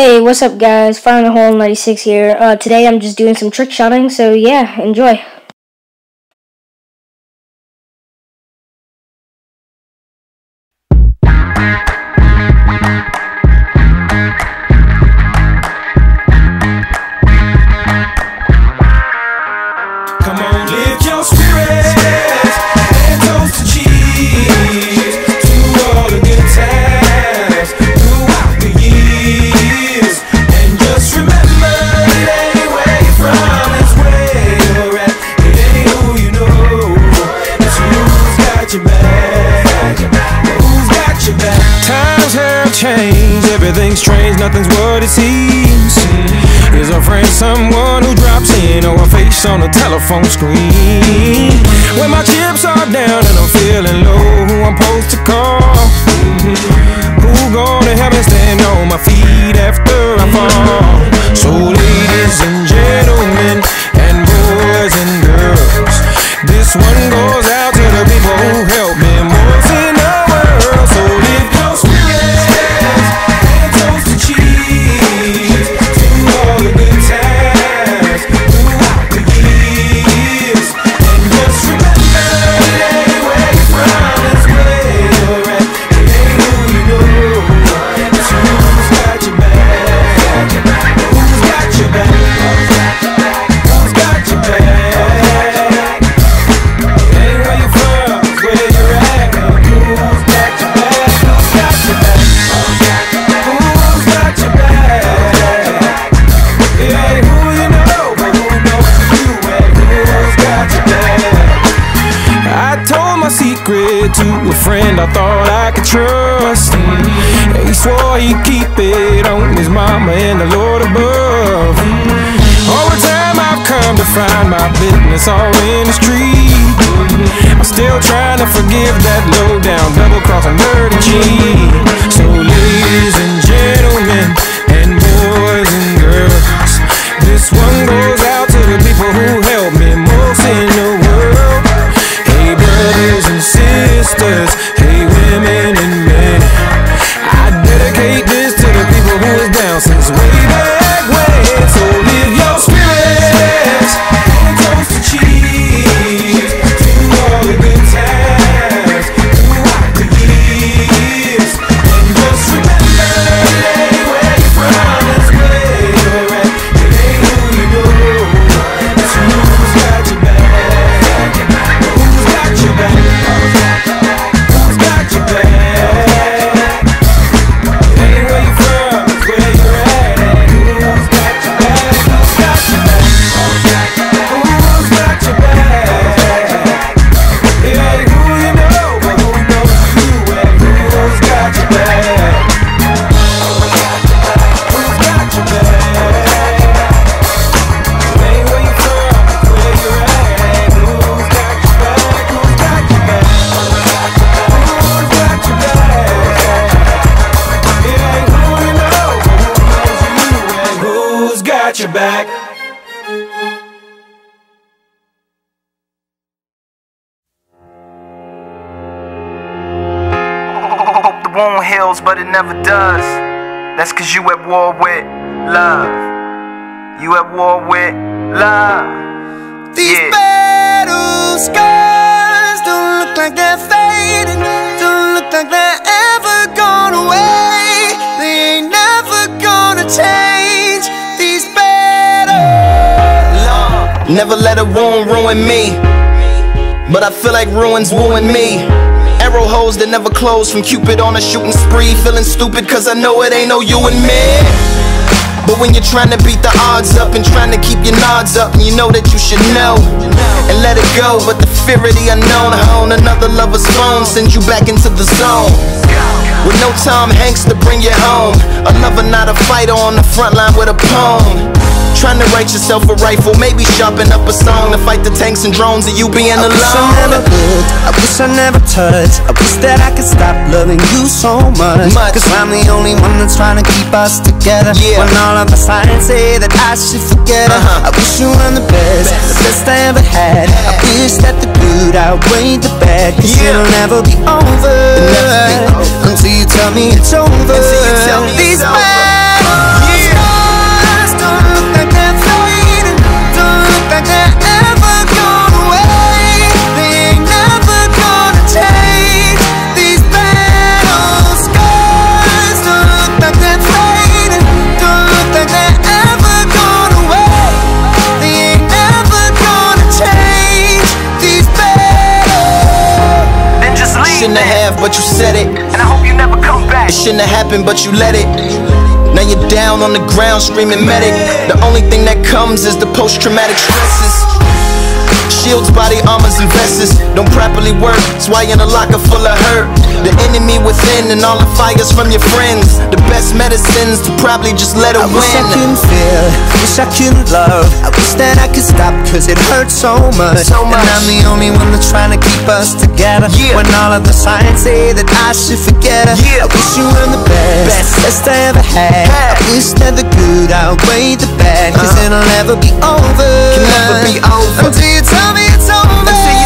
Hey, what's up guys? Fire in the Hole 96 here. Today I'm just doing some trick shotting, so yeah, enjoy. Come on, lift your spirits and toast to cheese to all the good times throughout the years. And just remember, it ain't where you're from, it's where you're at. It ain't who you know, it's who's got your back. Who's got your back? Times have changed, everything's strange, nothing's what it seems. Is a friend someone who drops in, or a face on the telephone screen? When my chips are down and I'm feeling low, who I'm supposed to call? Who gonna help me stand on my feet after I fall? So ladies and gentlemen, and boys and girls, this one goes out to the people who help me most in the world. So lift your spirits and toast to cheese to all the good times throughout the years. And just remember, it ain't where you're from, it's where you're at. It ain't who you know, it's who's got your back. Who's got your back? Who's got your back? It ain't where you're from, it's where you're at. Who's got your back? Who's got your back? Who's got your back? It ain't who you know, but who knows you and who's got your back. I told my secret to a friend I thought I could trust. He swore he'd keep it on his mama and the Lord above. Over time I've come to find my business all in the street. I'm still trying to forgive that low down, double crossing, dirty cheat. So ladies and gentlemen, and boys and girls, this one goes out to the people who help me most in the world. Hey brothers and sisters, hey women and men, I dedicate this to the people who was down since way back when. So live your spirits and toast to cheese to all the good times throughout the years. And just remember, it ain't where you're from, it's where you're at. It ain't who you know, it's who's got your back. Who's got your back? Who's got your back? It ain't where you're from, it's where you're at. Who's got your back? Who's got your back? Who's got your back? It ain't who you know, but who knows you and who's got your back? Who's got your back? It ain't where you're from, it's where you're at. Who's got your back? Who's got your back? Who's got your back? It ain't who you know, but who knows you and who's got your back? Hope the wound heals, but it never does. That's cause you at war with love. You at war with love. These Yeah. battle scars don't look like they're fading, don't look like they're ever gone away. They ain't never gonna change. These battles. Never let a wound ruin me, but I feel like ruins wooing me. Arrow holes that never close from Cupid on a shooting spree. Feeling stupid cause I know it ain't no you and me. But when you're trying to beat the odds up and trying to keep your nods up, and you know that you should know and let it go, but the fear of the unknown, on another lover's phone sends you back into the zone. With no Tom Hanks to bring you home, a lover not a fighter on the front line with a poem. Trying to write yourself a rifle, maybe sharpen up a song to fight the tanks and drones of you being alone. I wish I never looked, I wish I never touched. I wish that I could stop loving you so much. Cause I'm the only one that's trying to keep us together. When all of the signs say that I should forget her. I wish you were the best I ever had. I wish that the good outweighed the bad. Cause it'll never be over until you tell me it's over. These battles shouldn't have happened, but you let it. Now you're down on the ground screaming medic. The only thing that comes is the post-traumatic stresses. Shields, body armors, and vests don't properly work, that's why you're in a locker full of hurt. The enemy within and all the fires from your friends. The best medicines to probably just let it win. I wish I couldn't feel, wish I couldn't love. I wish that I could stop, cause it hurts so much. And I'm the only one that's trying to keep us together. When all of the signs say that I should forget her. I wish you were the best I ever had. I wish that the good outweighed the bad, cause it'll never be over. Can never be over until you tell me it's over.